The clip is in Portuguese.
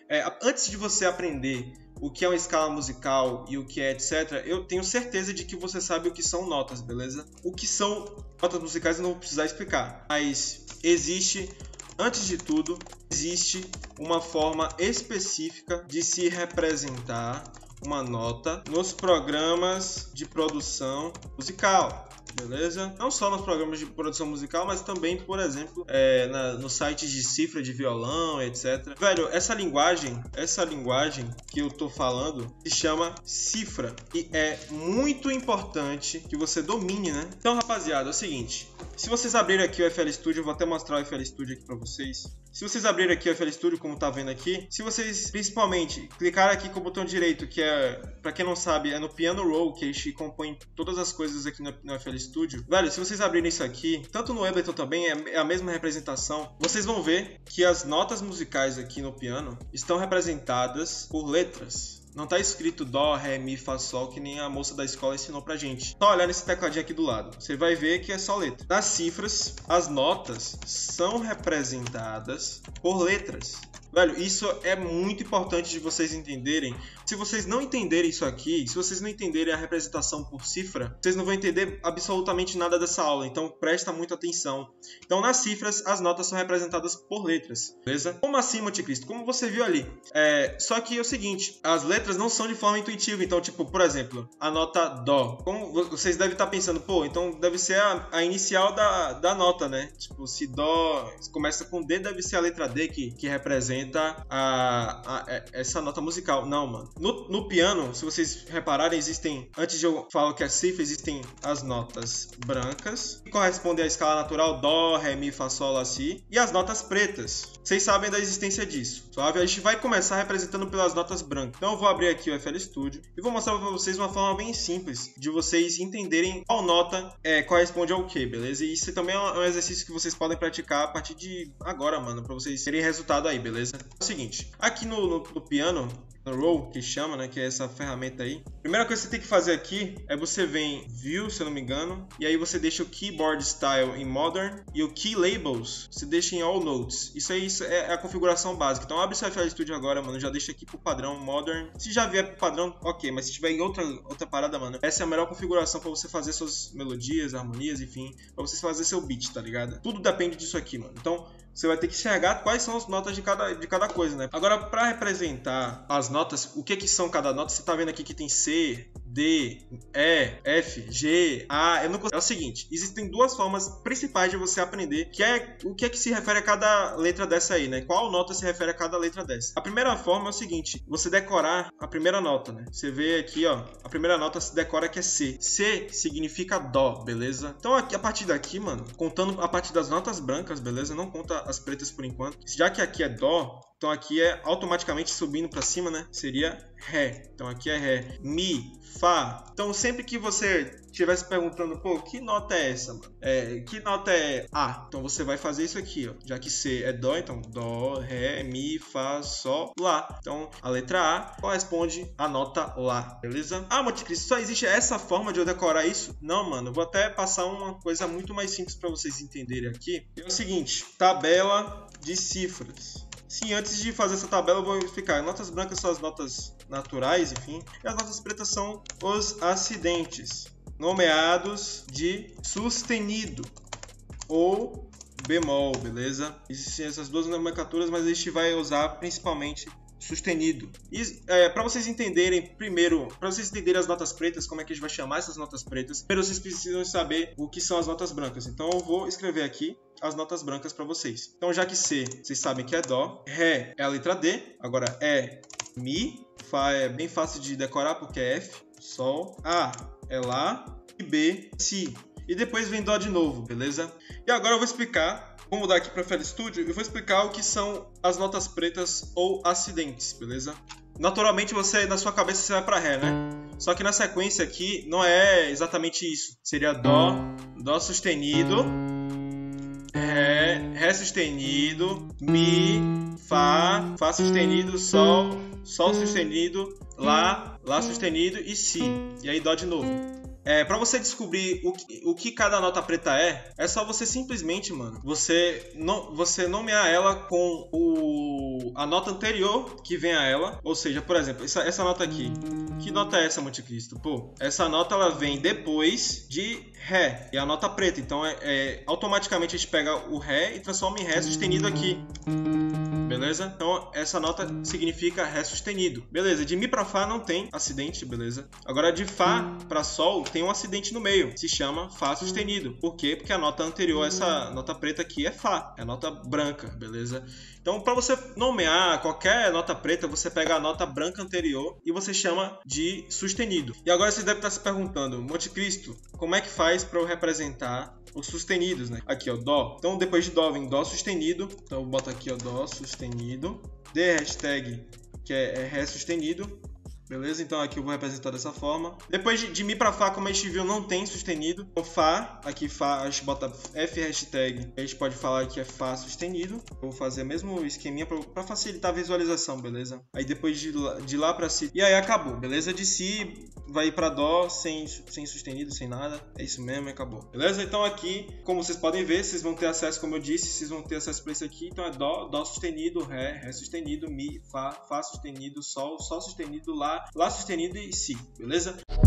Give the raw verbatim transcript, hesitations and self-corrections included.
É, antes de você aprender o que é uma escala musical e o que é etcétera, eu tenho certeza de que você sabe o que são notas, beleza? O que são notas musicais eu não vou precisar explicar, mas existe, antes de tudo, existe uma forma específica de se representar uma nota nos programas de produção musical. Beleza? Não só nos programas de produção musical, mas também, por exemplo, é, na, nos sites de cifra de violão, etcétera. Velho, essa linguagem, essa linguagem que eu tô falando se chama cifra e é muito importante que você domine, né? Então, rapaziada, é o seguinte, se vocês abrirem aqui o F L Studio, eu vou até mostrar o F L Studio aqui pra vocês. Se vocês abrirem aqui o F L Studio, como tá vendo aqui, se vocês, principalmente, clicarem aqui com o botão direito, que é, pra quem não sabe, é no Piano Roll, que a gente compõe todas as coisas aqui no, no F L Studio. Velho, se vocês abrirem isso aqui, tanto no Ableton também, é a mesma representação, vocês vão ver que as notas musicais aqui no piano estão representadas por letras. Não tá escrito Dó, Ré, Mi, Fá, Sol, que nem a moça da escola ensinou pra gente. Só olhar nesse tecladinho aqui do lado. Você vai ver que é só letra. Nas cifras, as notas são representadas por letras. Velho, isso é muito importante de vocês entenderem. Se vocês não entenderem isso aqui, se vocês não entenderem a representação por cifra, vocês não vão entender absolutamente nada dessa aula. Então, presta muita atenção. Então, nas cifras, as notas são representadas por letras, beleza? Como assim, Monte Cristo? Como você viu ali. É, só que é o seguinte, as letras não são de forma intuitiva. Então, tipo, por exemplo, a nota Dó. Como vocês devem estar pensando, pô, então deve ser a, a inicial da, da nota, né? Tipo, se Dó começa com D, deve ser a letra D que, que representa A, a, a, essa nota musical. Não, mano. No, no piano, se vocês repararem, existem, antes de eu falar que é cifra, existem as notas brancas, que correspondem à escala natural Dó, Ré, Mi, Fá, Sol, Lá, Si, e as notas pretas. Vocês sabem da existência disso. Suave? A gente vai começar representando pelas notas brancas. Então eu vou abrir aqui o F L Studio e vou mostrar para vocês uma forma bem simples de vocês entenderem qual nota é, corresponde ao que, beleza? E isso também é um exercício que vocês podem praticar a partir de agora, mano, para vocês terem resultado aí, beleza? É o seguinte, aqui no, no, no piano, no Roll, que chama, né, que é essa ferramenta aí, a primeira coisa que você tem que fazer aqui é você vem em View, se eu não me engano, e aí você deixa o Keyboard Style em Modern e o Key Labels você deixa em All Notes. Isso aí isso é a configuração básica. Então abre seu F L Studio agora, mano, já deixa aqui pro padrão Modern. Se já vier pro padrão, ok, mas se tiver em outra, outra parada, mano, essa é a melhor configuração pra você fazer suas melodias, harmonias, enfim, pra você fazer seu beat, tá ligado? Tudo depende disso aqui, mano. Então você vai ter que enxergar quais são as notas de cada, de cada coisa, né? Agora, para representar as notas, o que que são cada nota? Você tá vendo aqui que tem C, D, E, F, G, A. Eu não consigo... É o seguinte, existem duas formas principais de você aprender que é o que é que se refere a cada letra dessa aí, né? Qual nota se refere a cada letra dessa? A primeira forma é o seguinte, você decorar a primeira nota, né? Você vê aqui, ó, a primeira nota se decora que é C. C significa Dó, beleza? Então, aqui, a partir daqui, mano, contando a partir das notas brancas, beleza? Não conta as pretas por enquanto. Já que aqui é Dó, então aqui é automaticamente subindo para cima, né? Seria Ré. Então aqui é Ré. Mi, Fá. Então sempre que você estiver se perguntando, pô, que nota é essa, mano? É, que nota é A? Então você vai fazer isso aqui, ó. Já que C é Dó, então Dó, Ré, Mi, Fá, Sol, Lá. Então a letra A corresponde à nota Lá, beleza? Ah, Monte Cristo, só existe essa forma de eu decorar isso? Não, mano. Eu vou até passar uma coisa muito mais simples para vocês entenderem aqui. É o seguinte, tabela de cifras. Sim, antes de fazer essa tabela eu vou explicar. Notas brancas são as notas naturais, enfim. E as notas pretas são os acidentes, nomeados de sustenido ou bemol, beleza? Existem essas duas nomenclaturas, mas a gente vai usar principalmente sustenido. E é, para vocês entenderem, primeiro, para vocês entenderem as notas pretas, como é que a gente vai chamar essas notas pretas, primeiro vocês precisam saber o que são as notas brancas. Então eu vou escrever aqui as notas brancas para vocês. Então já que C, vocês sabem que é Dó, Ré é a letra D, agora é Mi, Fá é bem fácil de decorar porque é F, Sol, A é Lá e B, Si. E depois vem Dó de novo, beleza? E agora eu vou explicar, vou mudar aqui para F L Studio e vou explicar o que são as notas pretas ou acidentes, beleza? Naturalmente você, na sua cabeça, você vai para Ré, né? Só que na sequência aqui não é exatamente isso. Seria Dó, Dó sustenido, Ré, Ré sustenido, Mi, Fá, Fá sustenido, Sol, Sol sustenido, Lá, Lá sustenido e Si. E aí Dó de novo. É, para você descobrir o que, o que cada nota preta é, é só você simplesmente, mano, você, não, você nomear ela com o, a nota anterior que vem a ela. Ou seja, por exemplo, essa, essa nota aqui. Que nota é essa, Monte Cristo? Pô, essa nota ela vem depois de Ré, e a nota preta. Então, é, é, automaticamente a gente pega o Ré e transforma em Ré sustenido aqui. Beleza? Então, essa nota significa Ré sustenido. Beleza, de Mi para Fá não tem acidente, beleza? Agora, de Fá para Sol tem um acidente no meio. Se chama Fá sustenido. Por quê? Porque a nota anterior, essa nota preta aqui, é Fá. É a nota branca, beleza? Então, para você nomear qualquer nota preta, você pega a nota branca anterior e você chama de sustenido. E agora você deve estar se perguntando, Monte Cristo, como é que faz para eu representar os sustenidos, né? Aqui, ó, Dó. Então, depois de Dó vem Dó sustenido. Então, eu boto aqui, ó, Dó sustenido. D hashtag, que é, é Ré sustenido. Beleza? Então aqui eu vou representar dessa forma. Depois de, de Mi para Fá, como a gente viu, não tem sustenido. O Fá, aqui Fá, a gente bota F hashtag. A gente pode falar que é Fá sustenido. Eu vou fazer o mesmo esqueminha para facilitar a visualização, beleza? Aí depois de lá, de lá para Si. E aí acabou, beleza? De Si vai para Dó sem, sem sustenido, sem nada. É isso mesmo e acabou. Beleza? Então aqui, como vocês podem ver, vocês vão ter acesso, como eu disse, vocês vão ter acesso para isso aqui. Então é Dó, Dó sustenido, Ré, Ré sustenido, Mi, Fá, Fá sustenido, Sol, Sol sustenido, Lá, Lá sustenido e Si, beleza?